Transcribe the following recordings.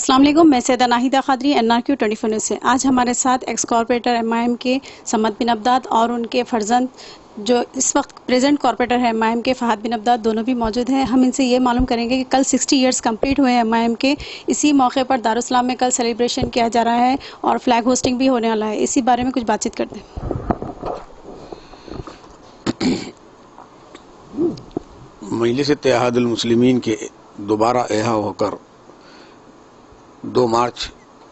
السلام علیکم، میں سیدہ ناہیدہ قادری NRQ 24 نیوز سے۔ آج ہمارے ساتھ ایکس کارپوریٹر MIM کے سمد بن عبداد اور ان کے فرزند جو اس وقت پریزنٹ کارپوریٹر ہے MIM کے فہد بن عبداد، دونوں بھی موجود ہیں۔ ہم ان سے یہ معلوم کریں گے کہ کل 60 ایئرس کمپلیٹ ہوئے ہیں MIM کے، اسی موقع پر دارالسلام میں کل سیلیبریشن کیا جا رہا ہے اور فلیگ ہوسٹنگ بھی ہونے والا ہے۔ اسی بارے میں کچھ بات چیت کرتے ہیں۔ مجلس اتحاد المسلمین کے دوبارہ احیا ہو کر 2 مارچ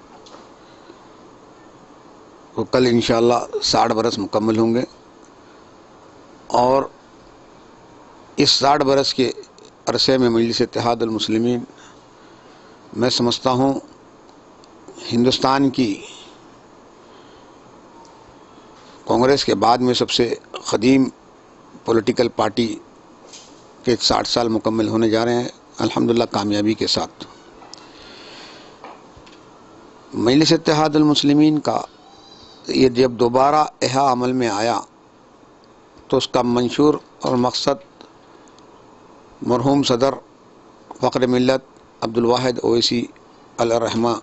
کو کل انشاءاللہ 60 برس مکمل ہوں گے، اور اس 60 برس کے عرصے میں مجلس اتحاد المسلمین میں سمجھتا ہوں ہندوستان کی کانگریس کے بعد میں سب سے قدیم پولیٹیکل پارٹی کے 60 سال مکمل ہونے جا رہے ہیں الحمدللہ کامیابی کے ساتھ۔ مجلس اتحاد المسلمین کا یہ جب دوبارہ احیا عمل میں آیا تو اس کا منشور اور مقصد مرحوم صدر فخر ملت عبدالواحد اویسی علیہ الرحمہ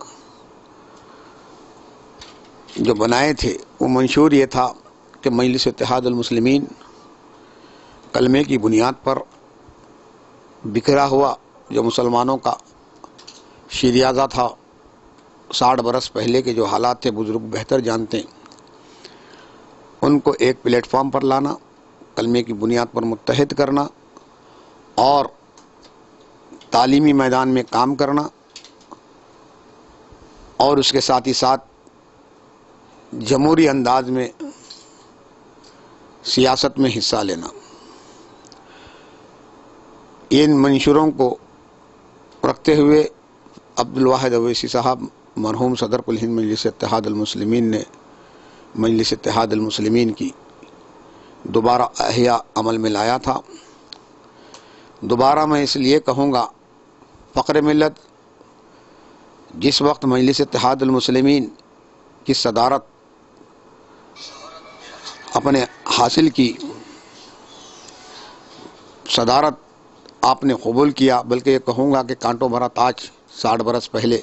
جو بنائے تھے، وہ منشور یہ تھا کہ مجلس اتحاد المسلمین کلمے کی بنیاد پر بکھرا ہوا جو مسلمانوں کا شیریازہ تھا 60 برس پہلے کے جو حالات تھے بزرگ بہتر جانتے ہیں، ان کو ایک پلیٹ فارم پر لانا، کلمے کی بنیاد پر متحد کرنا اور تعلیمی میدان میں کام کرنا، اور اس کے ساتھ ہی ساتھ جمہوری انداز میں سیاست میں حصہ لینا۔ ان منشوروں کو رکھتے ہوئے عبدالواحد اویسی صاحب مرحوم صدر کل ہند مجلس اتحاد المسلمین نے مجلس اتحاد المسلمین کی دوبارہ احیا عمل میں لایا تھا۔ دوبارہ میں اس لیے کہوں گا، فخر ملت جس وقت مجلس اتحاد المسلمین کی صدارت اپنے حاصل کی، صدارت آپ نے قبول کیا، بلکہ یہ کہوں گا کہ کانٹوں بھرا تاج 60 برس پہلے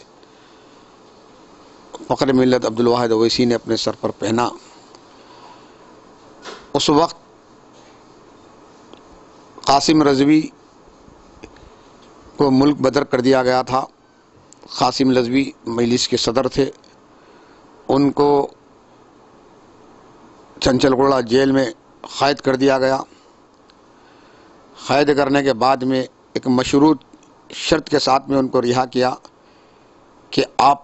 فخر ملت عبدالواحد اویسی نے اپنے سر پر پہنا۔ اس وقت قاسم رضوی کو ملک بدر کر دیا گیا تھا۔ قاسم رضوی مجلس کے صدر تھے، ان کو چنچل گوڑہ جیل میں قید کر دیا گیا۔ قید کرنے کے بعد میں ایک مشروط شرط کے ساتھ میں ان کو رہا کیا کہ آپ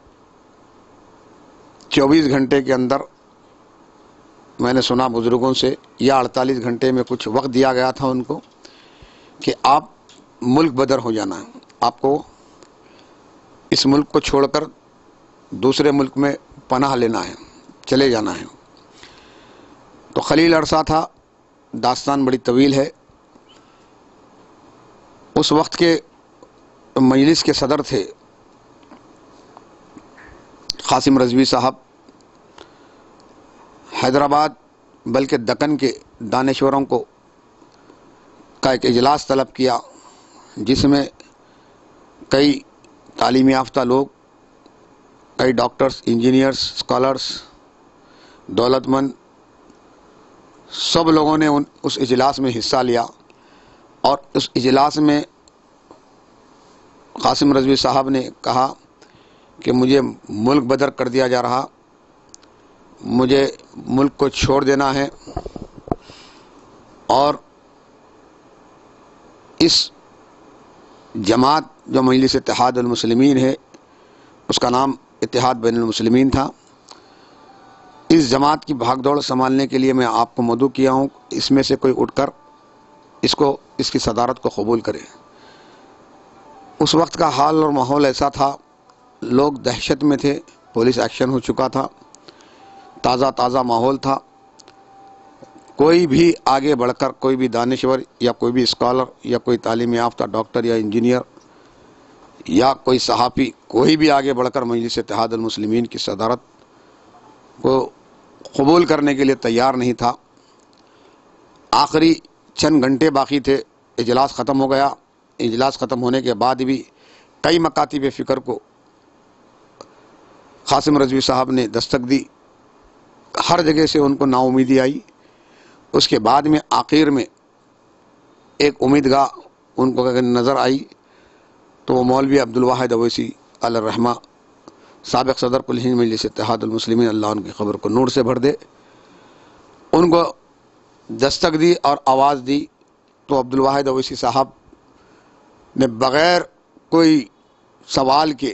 24 گھنٹے کے اندر، میں نے سنا بزرگوں سے، یا 48 گھنٹے میں کچھ وقت دیا گیا تھا ان کو کہ آپ ملک بدر ہو جانا ہے، آپ کو اس ملک کو چھوڑ کر دوسرے ملک میں پناہ لینا ہے، چلے جانا ہے۔ تو خلیل عرصہ تھا، داستان بڑی طویل ہے۔ اس وقت کے مجلس کے صدر تھے قاسم رضوی صاحب۔ حیدرآباد بلکہ دکن کے دانشوروں کو کا ایک اجلاس طلب کیا، جس میں کئی تعلیم یافتہ لوگ، کئی ڈاکٹرز، انجینئرز، اسکالرز، دولت مند، سب لوگوں نے اس اجلاس میں حصہ لیا، اور اس اجلاس میں قاسم رضوی صاحب نے کہا کہ مجھے ملک بدر کر دیا جا رہا، مجھے ملک کو چھوڑ دینا ہے، اور اس جماعت جو مجلس اتحاد المسلمین ہے، اس کا نام اتحاد بین المسلمین تھا، اس جماعت کی بھاگ دوڑ سنبھالنے کے لیے میں آپ کو مدعو کیا ہوں، اس میں سے کوئی اٹھ کر اس کی صدارت کو قبول کرے۔ اس وقت کا حال اور ماحول ایسا تھا، لوگ دہشت میں تھے، پولیس ایکشن ہو چکا تھا، تازہ ماحول تھا۔ کوئی بھی آگے بڑھ کر، کوئی بھی دانشور یا کوئی بھی اسکالر یا کوئی تعلیم یافتہ ڈاکٹر یا انجینئر یا کوئی صحافی، کوئی بھی آگے بڑھ کر مجلس اتحاد المسلمین کی صدارت کو قبول کرنے کے لیے تیار نہیں تھا۔ آخری چند گھنٹے باقی تھے، اجلاس ختم ہو گیا۔ اجلاس ختم ہونے کے بعد بھی کئی مکاتب فکر کو قاسم رضوی صاحب نے دستک دی، ہر جگہ سے ان کو نا امیدی آئی۔ اس کے بعد میں آخر میں ایک امیدگاہ ان کو اگر نظر آئی تو وہ مولوی عبدالواحد اویسی علیہ الرحمہ، سابق صدر کل ہند مجلس اتحاد المسلمین، اللہ ان کی قبر کو نور سے بھر دے، ان کو دستک دی اور آواز دی تو عبدالواحد اویسی صاحب نے بغیر کوئی سوال کے،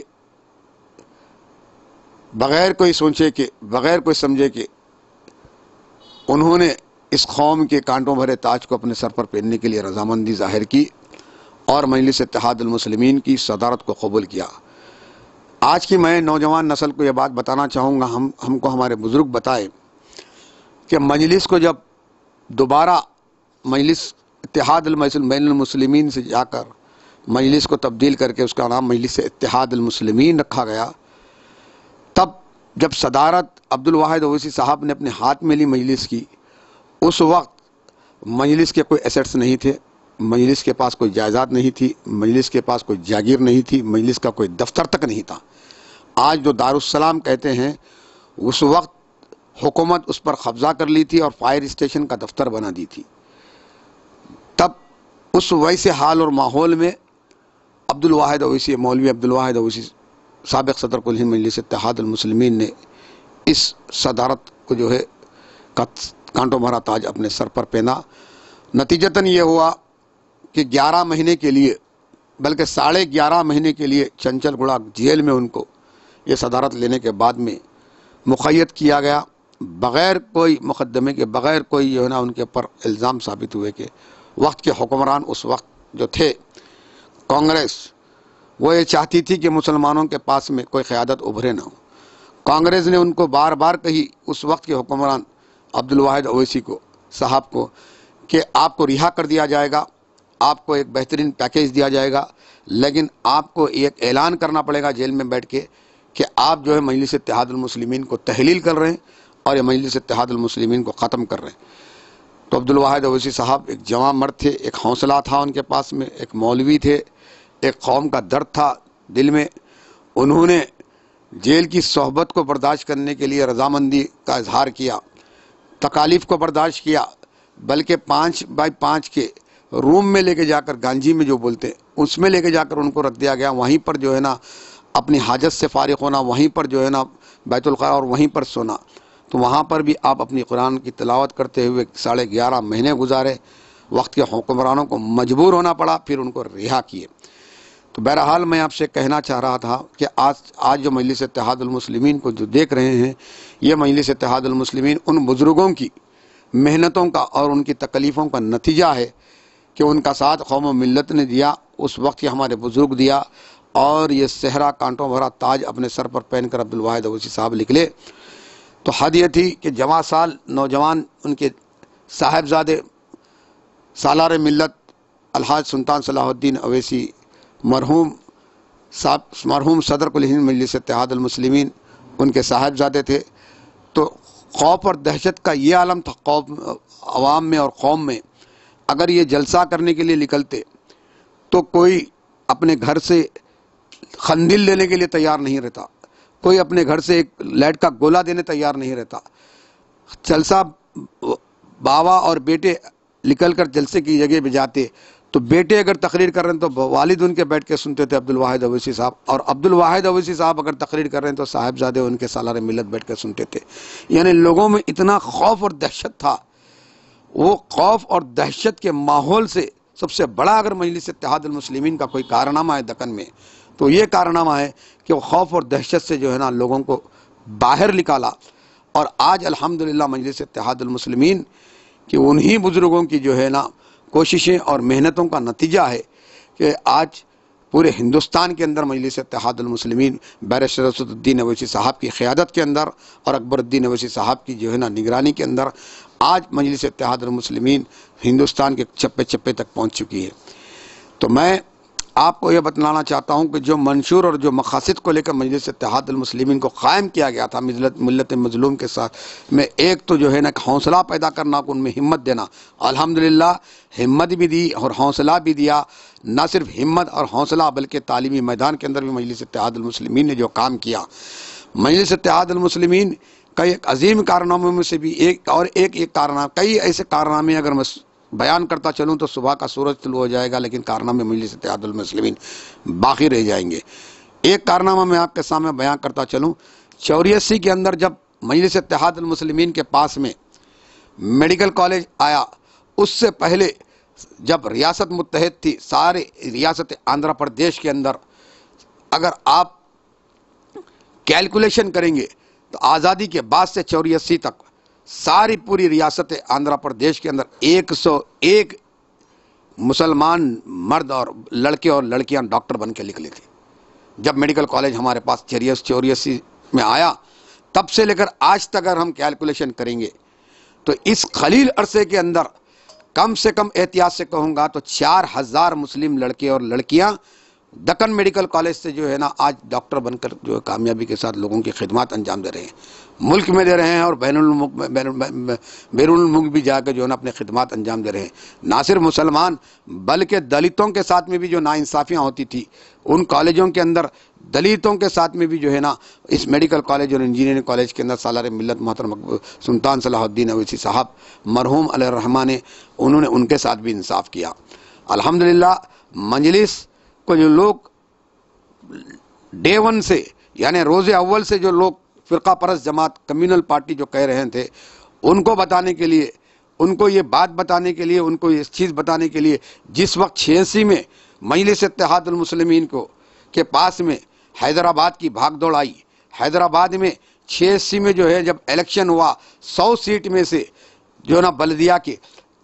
بغیر کوئی سوچے کہ، بغیر کوئی سمجھے کہ، انہوں نے اس قوم کے کانٹوں بھرے تاج کو اپنے سر پر پہننے کے لیے رضامندی ظاہر کی اور مجلس اتحاد المسلمین کی صدارت کو قبول کیا۔ آج کی میں نوجوان نسل کو یہ بات بتانا چاہوں گا، ہم کو ہمارے بزرگ بتائے کہ مجلس کو جب دوبارہ مجلس اتحاد بین المسلمین سے جا کر مجلس کو تبدیل کر کے اس کا نام مجلس اتحاد المسلمین رکھا گیا، تب جب صدارت عبدالواحد اویسی صاحب نے اپنے ہاتھ میں لی مجلس کی، اس وقت مجلس کے کوئی ایسٹس نہیں تھے، مجلس کے پاس کوئی جائیداد نہیں تھی، مجلس کے پاس کوئی جاگیر نہیں تھی، مجلس کا کوئی دفتر تک نہیں تھا۔ آج جو دارالسلام کہتے ہیں، اس وقت حکومت اس پر قبضہ کر لی تھی اور فائر اسٹیشن کا دفتر بنا دی تھی۔ تب اس ویسے حال اور ماحول میں عبدالواحد اویسی، مولوی عبدالواحد اویسی سابق صدر کل ہند مجلس اتحاد المسلمین نے اس صدارت کو جو ہے کانٹوں بھرا تاج اپنے سر پر پہنا۔ نتیجتاً یہ ہوا کہ 11 مہینے کے لیے، بلکہ 11.5 مہینے کے لیے چنچل گڑھا جیل میں ان کو یہ صدارت لینے کے بعد میں مقید کیا گیا، بغیر کوئی مقدمے کے، بغیر کوئی جو ہے نا ان کے اوپر الزام ثابت ہوئے کہ وقت کے حکمران اس وقت جو تھے کانگریس، وہ یہ چاہتی تھی کہ مسلمانوں کے پاس میں کوئی قیادت ابھرے نہ ہو۔ کانگریس نے ان کو بار بار کہی، اس وقت کے حکمران عبدالواحد اویسی کو صاحب کو، کہ آپ کو رہا کر دیا جائے گا، آپ کو ایک بہترین پیکیج دیا جائے گا، لیکن آپ کو ایک اعلان کرنا پڑے گا جیل میں بیٹھ کے کہ آپ جو ہے مجلس اتحاد المسلمین کو تحلیل کر رہے ہیں اور یہ مجلس اتحاد المسلمین کو ختم کر رہے ہیں۔ تو عبدالواحد اویسی صاحب ایک جواں مرد تھے، ایک حوصلہ تھا ان کے پاس میں، ایک مولوی تھے، ایک قوم کا درد تھا دل میں۔ انہوں نے جیل کی صحبت کو برداشت کرنے کے لیے رضامندی کا اظہار کیا، تکالیف کو برداشت کیا، بلکہ 5x5 کے روم میں لے کے جا کر، گانجی میں جو بولتے اس میں لے کے جا کر ان کو رکھ دیا گیا، وہیں پر جو ہے نا اپنی حاجت سے فارغ ہونا، وہیں پر جو ہے نا بیت الخلا اور وہیں پر سونا۔ تو وہاں پر بھی آپ اپنی قرآن کی تلاوت کرتے ہوئے 11.5 مہینے گزارے، وقت کے حکمرانوں کو مجبور ہونا پڑا، پھر ان کو رہا کیے۔ تو بہرحال میں آپ سے کہنا چاہ رہا تھا کہ آج جو مجلس اتحاد المسلمین کو جو دیکھ رہے ہیں، یہ مجلس اتحاد المسلمین ان بزرگوں کی محنتوں کا اور ان کی تکلیفوں کا نتیجہ ہے کہ ان کا ساتھ قوم و ملت نے دیا، اس وقت کے ہمارے بزرگ دیا، اور یہ صحرا کانٹوں بھرا تاج اپنے سر پر پہن کر عبدالواحد اویسی صاحب نکلے۔ تو حد یہ تھی کہ جواں سال نوجوان ان کے صاحبزادے سالار ملت الحاج سلطان صلاح الدین اویسی، مرحوم صدر کل ہند مجلس اتحاد المسلمین، ان کے صاحبزادے تھے۔ تو خوف اور دہشت کا یہ عالم تھا عوام میں اور قوم میں، اگر یہ جلسہ کرنے کے لیے نکلتے تو کوئی اپنے گھر سے قندیل دینے کے لیے تیار نہیں رہتا، کوئی اپنے گھر سے ایک لیڈ کا گولا دینے تیار نہیں رہتا۔ جلسہ باوا اور بیٹے نکل کر جلسے کی جگہ پہ جاتے تو بیٹے اگر تقریر کر رہے ہیں تو والد ان کے بیٹھ کے سنتے تھے عبدالواحد اویسی صاحب، اور عبدالواحد اویسی صاحب اگر تقریر کر رہے ہیں تو صاحبزادے ان کے سالار ملت بیٹھ کے سنتے تھے۔ یعنی لوگوں میں اتنا خوف اور دہشت تھا، وہ خوف اور دہشت کے ماحول سے سب سے بڑا اگر مجلس اتحاد المسلمین کا کوئی کارنامہ ہے دکن میں تو یہ کارنامہ ہے کہ وہ خوف اور دہشت سے جو ہے نا لوگوں کو باہر نکالا۔ اور آج الحمدللہ مجلس اتحاد المسلمین کہ انہی بزرگوں کی جو ہے نا کوششیں اور محنتوں کا نتیجہ ہے کہ آج پورے ہندوستان کے اندر مجلس اتحاد المسلمین بیرسٹر اسد الدین اویسی صاحب کی قیادت کے اندر اور اکبر الدین اویسی صاحب کی جو ہے نا نگرانی کے اندر آج مجلس اتحاد المسلمین ہندوستان کے چپے چپے تک پہنچ چکی ہے۔ تو میں آپ کو یہ بتلانا چاہتا ہوں کہ جو منشور اور جو مقاصد کو لے کر مجلس اتحاد المسلمین کو قائم کیا گیا تھا ملت مظلوم کے ساتھ میں، ایک تو جو ہے نا حوصلہ پیدا کرنا، ان میں ہمت دینا، الحمدللہ ہمت بھی دی اور حوصلہ بھی دیا۔ نہ صرف ہمت اور حوصلہ بلکہ تعلیمی میدان کے اندر بھی مجلس اتحاد المسلمین نے جو کام کیا، मजलिस इत्तेहाद अल-मुस्लिमीन का एक अजीम कारनामों में से भी एक कारनामा, कई ऐसे कारनामे अगर मैं बयान करता चलूँ तो सुबह का सूरज तुलू हो जाएगा, लेकिन कारनामे मजलिस इत्तेहाद अल-मुस्लिमीन बाकी रह जाएंगे। एक कारनामा मैं आपके सामने बयान करता चलूँ। 84 के अंदर जब मजलिस इत्तेहाद अल-मुस्लिमीन के पास में मेडिकल कॉलेज आया, उससे पहले जब रियासत मुत्तहिद थी, सारे रियासत आंध्र प्रदेश के अंदर अगर आप कैलकुलेशन करेंगे तो आज़ादी के बाद से 84 तक सारी पूरी रियासत आंध्र प्रदेश के अंदर 101 मुसलमान मर्द और लड़के और लड़कियां डॉक्टर बन के निकले थे। जब मेडिकल कॉलेज हमारे पास 84 में आया, तब से लेकर आज तक अगर हम कैलकुलेशन करेंगे तो इस खलील अरसे के अंदर कम से कम एहतियात से कहूँगा तो 4000 मुस्लिम लड़के और लड़कियां दक्कन मेडिकल कॉलेज से जो है ना आज डॉक्टर बनकर जो है कामयाबी के साथ लोगों की खिदमत अंजाम दे रहे हैं, मुल्क में दे रहे हैं और बैरून मुल्क भी जाकर जो है ना अपने खिदमत अंजाम दे रहे हैं। ना सिर्फ मुसलमान बल्कि दलितों के साथ में भी जो नाइंसाफ़ियाँ होती थी, उन कॉलेजों के अंदर दलितों के साथ में भी जो है ना इस मेडिकल कॉलेज और इंजीनियरिंग कॉलेज के अंदर सालार मिल्लत मोहतरम सुल्तान सलाहुद्दीन अवैसी साहब मरहूम अलैहिर्रहमान ने उन्होंने उनके साथ भी इंसाफ किया। अल्हम्दुलिल्लाह मजलिस को जो लोग डे वन से यानी रोज़े अव्वल से जो लोग फ़िरका परस्त जमात कम्युनल पार्टी जो कह रहे थे, उनको बताने के लिए, उनको ये बात बताने के लिए, उनको ये चीज़ बताने के लिए, जिस वक्त 86 में मजलिस इत्तेहाद अल-मुस्लिमीन को के पास में हैदराबाद की भागदौड़ आई, हैदराबाद में 86 में जो है जब इलेक्शन हुआ 100 सीट में से जो ना बल्दिया के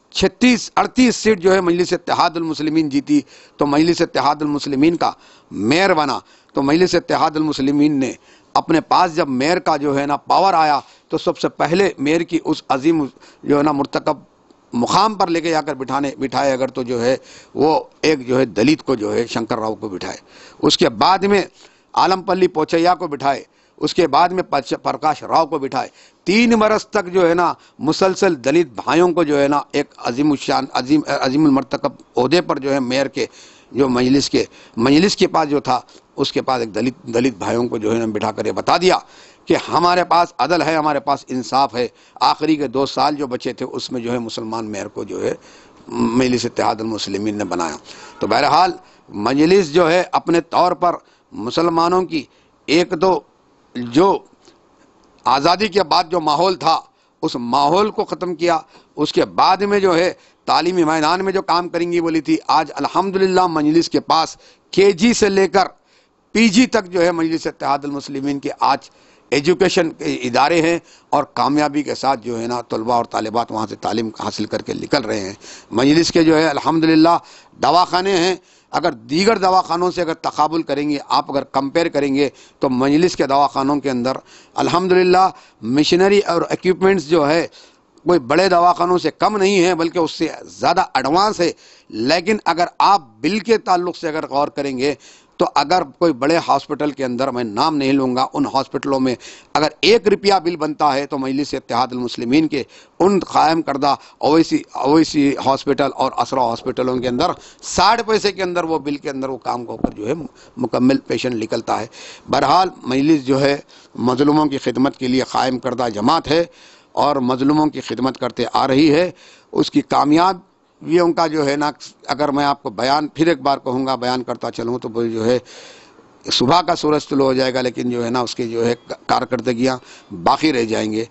38 सीट जो है मजलिस इत्तेहाद अल-मुस्लिमीन जीती, तो मजलिस इत्तेहाद अल-मुस्लिमीन का मेयर बना। तो मजलिस इत्तेहाद अल-मुस्लिमीन ने अपने पास जब मेयर का जो है ना पावर आया, तो सबसे पहले मेयर की उस अजीम जो है ना मुर्तकब मुकाम पर लेके जाकर बिठाए अगर तो जो है वो एक जो है दलित को जो है शंकर राव को बिठाए, उसके बाद में आलमपल्ली पोचैया को बिठाए, उसके बाद में प्रकाश राव को बिठाए। 3 बरस तक जो है ना मुसलसल दलित भाइयों को जो है ना एक अजीमुल मर्तकब ओहदे पर जो है मेयर के जो मजलिस के पास जो था, उसके पास एक दलित भाइयों को जो है ना बिठा कर ये बता दिया कि हमारे पास अदल है, हमारे पास इंसाफ है। आखिरी के 2 साल जो बचे थे उसमें जो है मुसलमान मेयर को जो है मजलिस इत्तेहाद अल-मुस्लिमीन ने बनाया। तो बहरहाल मजलिस जो है अपने तौर पर मुसलमानों की एक तो जो आज़ादी के बाद जो माहौल था उस माहौल को ख़त्म किया, उसके बाद में जो है तालीमी मैदान में जो काम करेंगी बोली थी, आज अल्हम्दुलिल्लाह मजलिस के पास केजी से लेकर पीजी तक जो है मजलिस इत्तेहाद अल-मुस्लिमीन के आज एजुकेशन के इदारे हैं और कामयाबी के साथ जो है ना तलबा और तालिबात वहाँ से तालीम हासिल करके निकल रहे हैं। मजलिस के जो है अल्हम्दुलिल्लाह दवाखाने हैं, अगर दीगर दवाखानों से अगर तकाबुल करेंगे, आप अगर कंपेयर करेंगे तो मजलिस के दवाखानों के अंदर अल्हम्दुलिल्लाह मशीनरी और इक्विपमेंट्स जो है कोई बड़े दवाखानों से कम नहीं है बल्कि उससे ज़्यादा एडवांस है। लेकिन अगर आप बिल के ताल्लुक़ से अगर गौर करेंगे तो अगर कोई बड़े हॉस्पिटल के अंदर, मैं नाम नहीं लूँगा, उन हॉस्पिटलों में अगर 1 रुपया बिल बनता है तो मजलिस इत्तेहाद अल-मुस्लिमीन के उन कायम करदा ओवैसी हॉस्पिटल और असरा हॉस्पिटलों के अंदर 60 पैसे के अंदर वो बिल के अंदर वो काम होकर जो है मुकम्मल पेशेंट निकलता है। बहरहाल मजलिस जो है मजलूमों की खिदमत के लिए कायम करदा जमात है और मजलूमों की खिदमत करते आ रही है। उसकी कामयाबियों का जो है ना अगर मैं आपको बयान फिर एक बार कहूँगा, बयान करता चलूँ तो वो जो है सुबह का सूरज तुलू हो जाएगा, लेकिन जो है ना उसकी जो है कारकर्दगियाँ बाकी रह जाएंगे।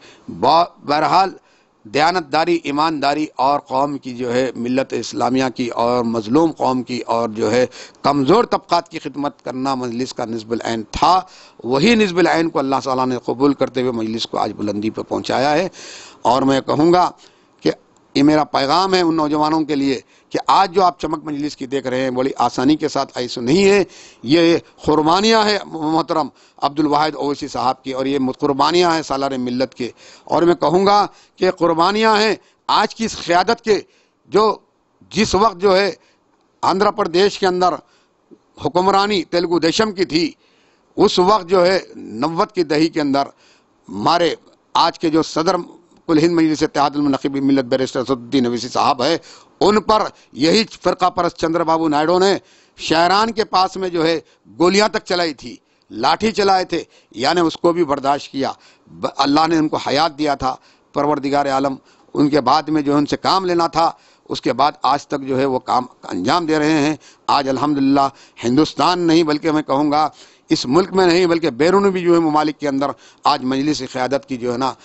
बहरहाल दयानतदारी, ईमानदारी और कौम की जो है मिल्लत इस्लामिया की और मजलूम कौम की और जो है कमज़ोर तबक़ात की खिदमत करना मजलिस का निस्बुल ऐन था। वही निस्बुल ऐन को अल्लाह ताला ने कबूल करते हुए मजलिस को आज बुलंदी पर पहुँचाया है। और मैं कहूँगा कि ये मेरा पैगाम है उन नौजवानों के लिए कि आज जो आप चमक मजलिस की देख रहे हैं बड़ी आसानी के साथ ऐसा नहीं है, ये कुर्बानियाँ है मोहतरम अब्दुल वाहिद ओवैसी साहब की, और ये कुर्बानियाँ हैं सालार मिल्लत के। और मैं कहूँगा कि कुर्बानियाँ हैं आज की इस क़यादत के, जो जिस वक्त जो है आंध्र प्रदेश के अंदर हुक्मरानी तेलुगु देशम की थी, उस वक्त जो है 90 की दही के अंदर हमारे आज के जो सदर कुल हिंद मजलिस इत्तेहाद मुनक़िब मिल्लत बैरिस्टर असदुद्दीन अवैसी साहब है, उन पर यही फ़िरका परस्त चंद्र बाबू नायडू ने शहरान के पास में जो है गोलियां तक चलाई थी। لاٹھی چلائے تھے یعنی اس کو بھی برداشت کیا. اللہ نے ان کو حیات دیا تھا پروردگار عالم, ان کے بعد میں جو ان سے کام لینا تھا اس کے بعد آج تک جو ہے وہ کام انجام دے رہے ہیں. آج الحمدللہ ہندوستان نہیں بلکہ میں کہوں گا اس ملک میں نہیں بلکہ بیرون بھی جو ہے ممالک کے اندر آج مجلس قیادت کی جو ہے نا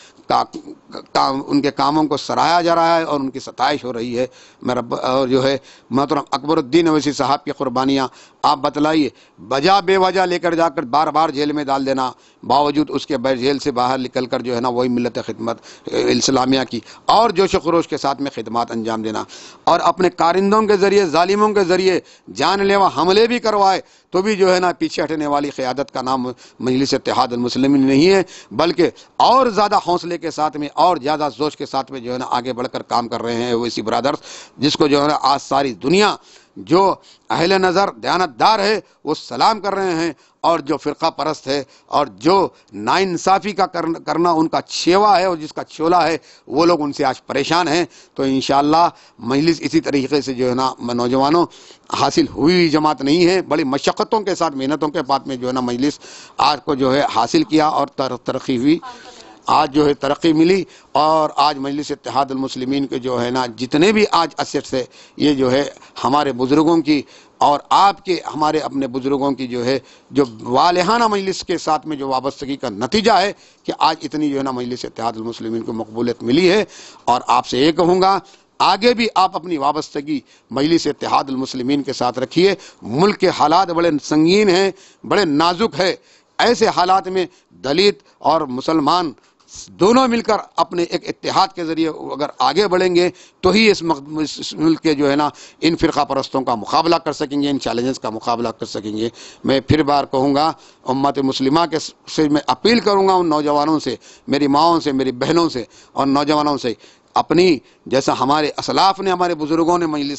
ان کے کاموں کو سراہا جا رہا ہے اور ان کی ستائش ہو رہی ہے. اور جو ہے محترم اکبر الدین اویسی صاحب کی قربانیاں آپ بتلائیے, بجا بے وجہ لے کر جا کر بار بار جیل میں ڈال دینا, باوجود اس کے جیل سے باہر نکل کر جو ہے نا وہی ملت خدمت اسلامیہ کی اور جوش و خروش کے ساتھ میں خدمات انجام دینا, اور اپنے کارندوں کے ذریعے ظالموں کے ذریعے جان لیوا حملے بھی کروائے تو بھی جو ہے نا پیچھے ہٹنے والی قیادت کا نام مجلس اتحاد المسلمین نہیں ہے, بلکہ اور زیادہ حوصلے کے ساتھ میں اور زیادہ جوش کے ساتھ میں جو ہے نا آگے بڑھ کر کام کر رہے ہیں اویسی برادرز, جس کو جو ہے نا آج ساری دنیا جو اہل نظر دیانتدار ہے وہ سلام کر رہے ہیں, اور جو فرقہ پرست ہے اور جو ناانصافی کا کرنا ان کا چھیوا ہے اور جس کا چھولا ہے وہ لوگ ان سے آج پریشان ہیں. تو انشاءاللہ مجلس اسی طریقے سے جو ہے نا نوجوانوں حاصل ہوئی جماعت نہیں ہے, بڑی مشقتوں کے ساتھ محنتوں کے بعد میں جو ہے نا مجلس آج کو جو ہے حاصل کیا اور ترقی ہوئی, آج جو ہے ترقی ملی. اور آج مجلس اتحاد المسلمین کے جو ہے نا جتنے بھی آج اسیٹس ہے یہ جو ہے ہمارے بزرگوں کی اور آپ کے ہمارے اپنے بزرگوں کی جو ہے جو والہانہ مجلس کے ساتھ میں جو وابستگی کا نتیجہ ہے کہ آج اتنی جو ہے نا مجلس اتحاد المسلمین کو مقبولیت ملی ہے. اور آپ سے یہ کہوں گا آگے بھی آپ اپنی وابستگی مجلس اتحاد المسلمین کے ساتھ رکھیے. ملک کے حالات بڑے سنگین ہیں, بڑے نازک ہے, ایسے حالات میں دلت اور مسلمان دونوں مل کر اپنے ایک اتحاد کے ذریعے اگر آگے بڑھیں گے تو ہی اس ملک کے جو ہے نا ان فرقہ پرستوں کا مقابلہ کر سکیں گے, ان چیلنجز کا مقابلہ کر سکیں گے. میں پھر بار کہوں گا امت مسلمہ سے میں اپیل کروں گا ان نوجوانوں سے, میری ماؤں سے, میری بہنوں سے اور نوجوانوں سے, اپنی جیسا ہمارے اسلاف نے ہمارے بزرگوں نے مجلس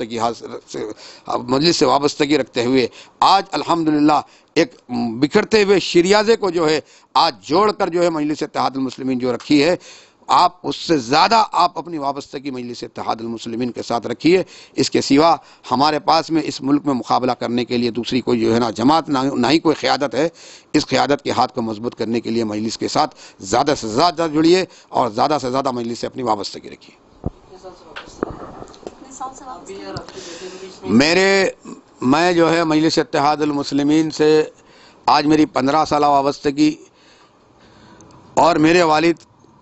سے وابستگی رکھتے ہوئے آج الحمدللہ ایک بکھرتے ہوئے شریازے کو جو ہے آج جوڑ کر جو ہے مجلس اتحاد المسلمین جو رکھی ہے, آپ اس سے زیادہ آپ اپنی وابستگی مجلس اتحاد المسلمین کے ساتھ رکھیے. اس کے سوا ہمارے پاس میں اس ملک میں مقابلہ کرنے کے لیے دوسری کوئی جو ہے نا جماعت نہ ہی کوئی قیادت ہے. اس قیادت کے ہاتھ کو مضبوط کرنے کے لیے مجلس کے ساتھ زیادہ سے زیادہ جڑیے اور زیادہ سے زیادہ مجلس سے اپنی وابستگی رکھیے. میں جو ہے مجلس اتحاد المسلمین سے آج میری 15 سالہ وابستگی اور میرے والد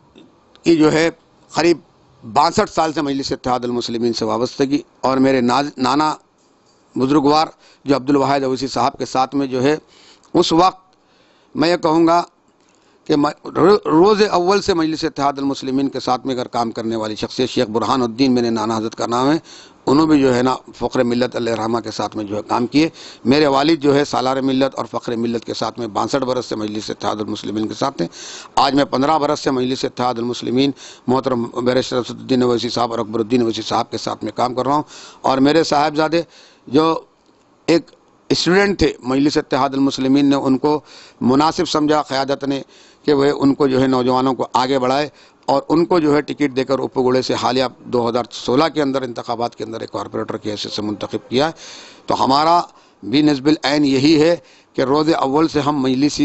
کی جو ہے قریب 62 سال سے مجلس اتحاد المسلمین سے وابستگی, اور میرے نانا بزرگوار جو عبدالواحد اویسی صاحب کے ساتھ میں جو ہے اس وقت میں یہ کہوں گا کہ روز اول سے مجلس اتحاد المسلمین کے ساتھ میں اگر کام کرنے والی شخصیت شیخ برہان الدین میرے نانا حضرت کا نام ہے, انہوں بھی جو ہے نا فخر ملت علیہ رحمہ کے ساتھ میں جو ہے کام کیے. میرے والد جو ہے سالار ملت اور فخر ملت کے ساتھ میں 62 برس سے مجلس اتحاد المسلمین کے ساتھ ہیں. آج میں 15 برس سے مجلس اتحاد المسلمین محترم بیرسٹر اسد الدین اویسی صاحب اور اکبر الدین اویسی صاحب کے ساتھ میں کام کر رہا ہوں. اور میرے صاحبزادے جو ایک اسٹوڈنٹ تھے مجلس اتحاد المسلمین نے ان کو مناسب سمجھا قیادت نے کہ وہ ان کو جو ہے نوجوانوں کو آگے بڑھائے اور ان کو جو ہے ٹکٹ دے کر اوپگوڑے سے حالیہ 2016 کے اندر انتخابات کے اندر ایک کارپوریٹر کی حیثیت سے منتخب کیا ہے. تو ہمارا بھی نسب العین یہی ہے کہ روز اول سے ہم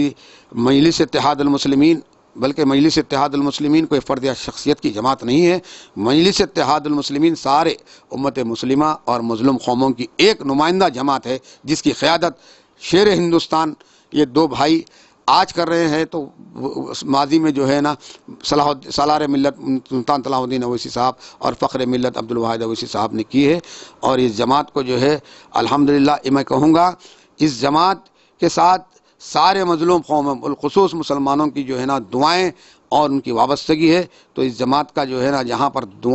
مجلس اتحاد المسلمین بلکہ مجلس اتحاد المسلمین کوئی فرد یا شخصیت کی جماعت نہیں ہے. مجلس اتحاد المسلمین سارے امت مسلمہ اور مظلوم قوموں کی ایک نمائندہ جماعت ہے جس کی قیادت شیر ہندوستان یہ دو بھائی آج کر رہے ہیں. تو ماضی میں جو ہے نا سالار ملت سلطان صلاح الدین اویسی صاحب اور فخر ملت عبدالواحد اویسی صاحب نے کی ہے. اور اس جماعت کو جو ہے الحمدللہ میں کہوں گا اس جماعت کے ساتھ سارے مظلوم قوم بالخصوص مسلمانوں کی جو ہے نا دعائیں اور ان کی وابستگی ہے. تو اس جماعت کا جو ہے نا جہاں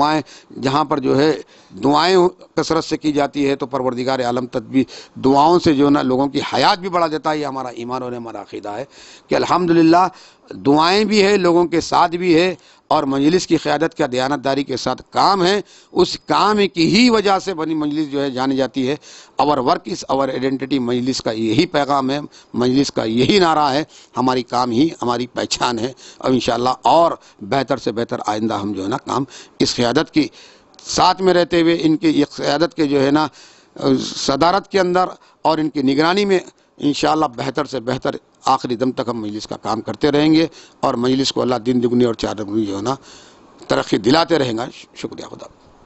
پر جو ہے دعائیں کثرت سے کی جاتی ہے تو پروردگار عالم تدبیر دعاؤں سے جو ہے نا لوگوں کی حیات بھی بڑھا دیتا ہے. یہ ہمارا ایمان اور ہمارا عقیدہ ہے کہ الحمدللہ دعائیں بھی ہے, لوگوں کے ساتھ بھی ہے, اور مجلس کی قیادت کا دیانتداری کے ساتھ کام ہے. اس کام کی ہی وجہ سے بنی مجلس جو ہے جانی جاتی ہے. اور ورک از اور آئیڈینٹی, مجلس کا یہی پیغام ہے, مجلس کا یہی نعرہ ہے, ہماری کام ہی ہماری پہچان ہے. اور انشاءاللہ اور بہتر سے بہتر آئندہ ہم جو ہے نا کام اس قیادت کی ساتھ میں رہتے ہوئے ان کی قیادت کے جو ہے نا صدارت کے اندر اور ان کی نگرانی میں انشاءاللہ بہتر سے بہتر آخری دم تک ہم مجلس کا کام کرتے رہیں گے اور مجلس کو اللہ دن دگنی اور چار دگنی جو ہے نا ترقی دلاتے رہیں گا. شکریہ. خدا.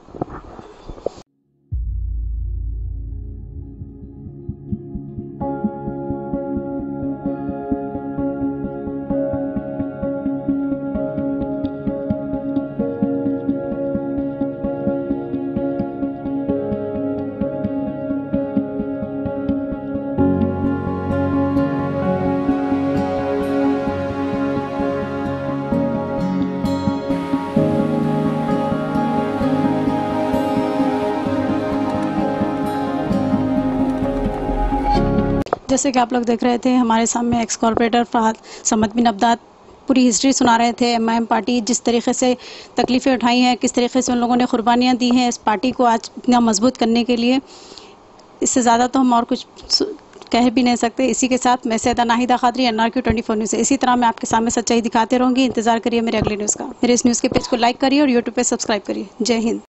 جیسے کہ آپ لوگ دیکھ رہے تھے ہمارے سامنے ایکس کارپوریٹر فہد صمد بن عبداد پوری ہسٹری سنا رہے تھے. ایم پارٹی جس طریقے سے تکلیفیں اٹھائی ہیں, کس طریقے سے ان لوگوں نے قربانیاں دی ہیں اس پارٹی کو آج اتنا مضبوط کرنے کے لیے. اس سے زیادہ تو ہم اور کچھ کہہ بھی نہیں سکتے. اسی کے ساتھ میں سیدہ ناہیدہ قادری, NRQ 24 نیوز سے اسی طرح میں آپ کے سامنے سچائی دکھاتے رہوں گی. انتظار کریے میرے اگلے نیوز کا. میرے اس نیوز کے پیج کو لائک کریے اور YouTube پہ سبسکرائب کریے. جے ہند.